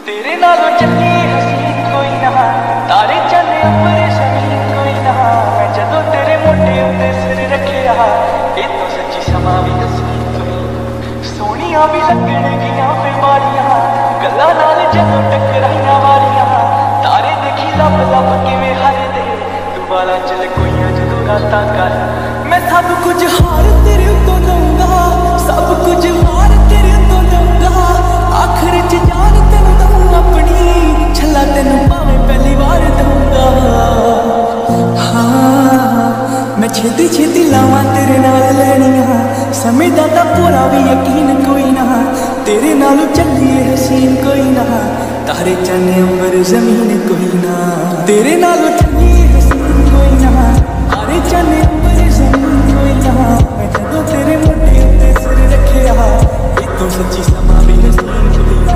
तेरे नालों चली हसीन कोई ना, तारे चले अपने ज़मीन कोई ना। मैं जदों तेरे मोटे उत्ते सिर रखिया, ये तो सच्ची समा भी हसीन कोई। सोनिया भी लगणगियां फिर माड़ियां, गल्लां नाल जदों टकराइयां वारियां। तारे देखी लब लब किवें हरदे, तू वाला चल कोइयां जदों रातां कर। मैं सब कुछ हार तेरे उत्तों दूंगा, सब कुछ हार तेरे उत्तों दूंगा। आखिर च जान तेनू दूं अपनी, छला तेनू भावें पहली बार दूंगा। हाँ मैं छेती छेती लावां तेरे नाल लैनियां, समय दा तां पूरा भी यकीन कोई ना। तेरे नालों चलिए हसीन कोई ना, तारे चन्ने अंबर जमीन कोई ना। तेरे नालों चलिए हसीन कोई ना, तारे चन्ने अंबर जमीन कोई ना। मैं जदों तेरे मोटे उत्ते सिर रखिया, ये तो सच्ची समा भी हसीन कोई ना।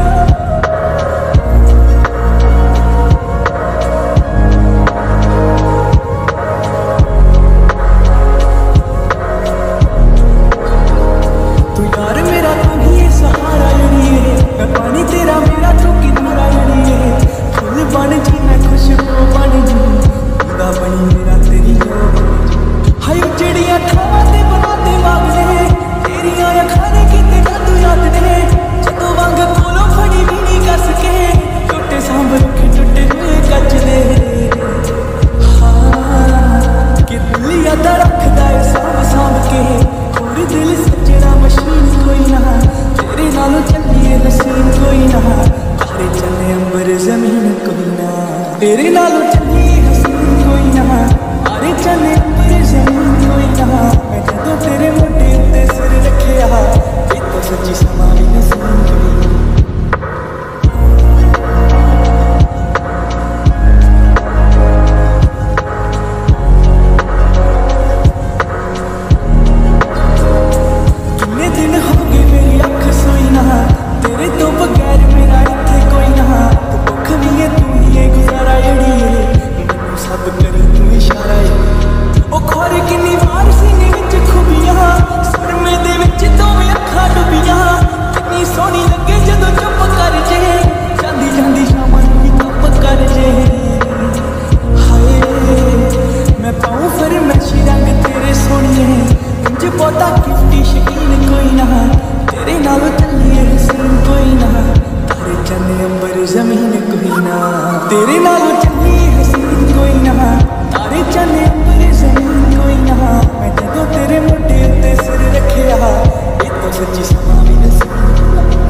तू यार मेरा तू ही सहारा जड़िए, मैं पानी तेरा मेरा तू किनारा जड़िए। फुल बन जी मैं खुशबू बन जी, खुदा बनी मेरा तेरी जो बनी जी। हाय चिड़िया ठावां ते बनाते मागले, तेरियां अखां कीते जादू याद ने। जदों वांग कोलों फड़ी वीणी कस के, टुटे सांभ रखे टुटे हुए कच दे। हाँ कि दिल यादां रखदा है सांभ सांभ के, होर दिल सजना मशीन कोई ना। तेरे नालों चलिए हसीन कोई ना, तारे चले अंबर जमीन कोई ना। तेरे नालों चलिए हसीन कोई ना, तारे चले अंबर जमीन कोई ना। मैं जदों तेरे मोटे उत्ते सिर रखिया, ये तो सच्ची समा भी हसीन कोई ना। कितने दिन हो गए मेरी अख सोई ना, तेरे तो बगैर मेरा इत्थे कोई ना। तू भुख भी है तू ही है गुजारा जड़िए, मैनू सब करे तू इशारा है। ओ खोरे किन्नी वार सीने विच खुबियां, सुरमे दे विच दोवें अखां डुबियां। कितनी सोहनी लगे जदों चुप कर जे, जांदी जांदी शामां नूं भी चुप कर जे। हाय मैं पाऊं फरमैशी रंग तेरे सोहणिए, इंज बहुता गिफ्टी शकीन कोई ना। तेरे नालों चलिए हसीन कोई ना, तारे चन्ने अंबर जमीन कोई ना। तेरे नालों चलिए हसीन कोई ना, तारे चन्ने अंबर जमीन कोई ना। मैं जदों तेरे मोटे उत्ते सिर रखिया, ये तो सच्ची समा भी हसीन।